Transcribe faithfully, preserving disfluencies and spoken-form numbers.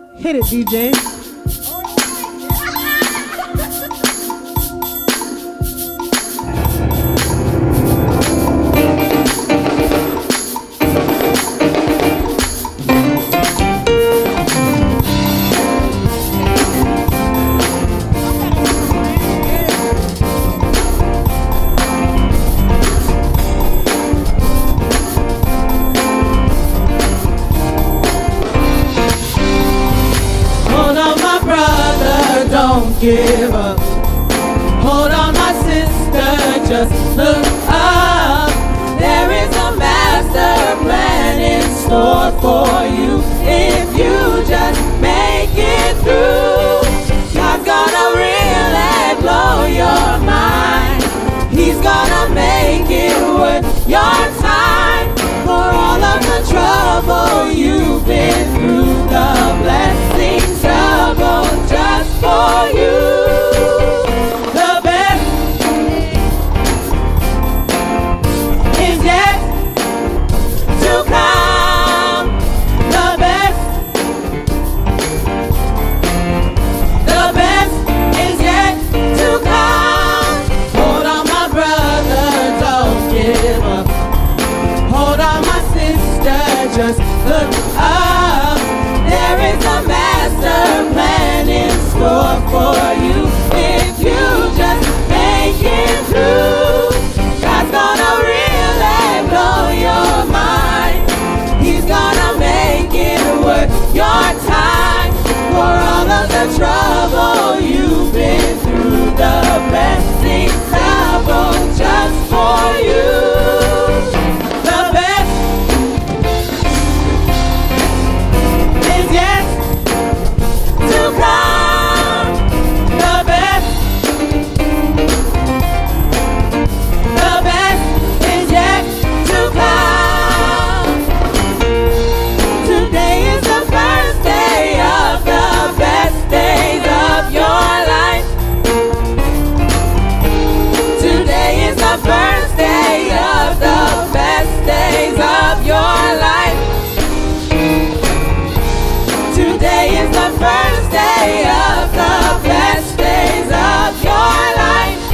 Hit it, D J. Don't give up. Hold on, my sister, just look up. There is a master plan in store for you if you just make it through. God's gonna really blow your mind. He's gonna make it worth your time. For all of the trouble you've been through, the blessings double just for you. The best is yet to come. The best, the best is yet to come. Hold on, my brother, don't give up. Hold on, my sister, just look up. There is a master plan in store for you if you just make it through. God's gonna really blow your mind. He's gonna make it worth your time. For all of the trouble you've been through, the blessings double just for you. First day of the best days of your life. Today is the first day of the best days of your life.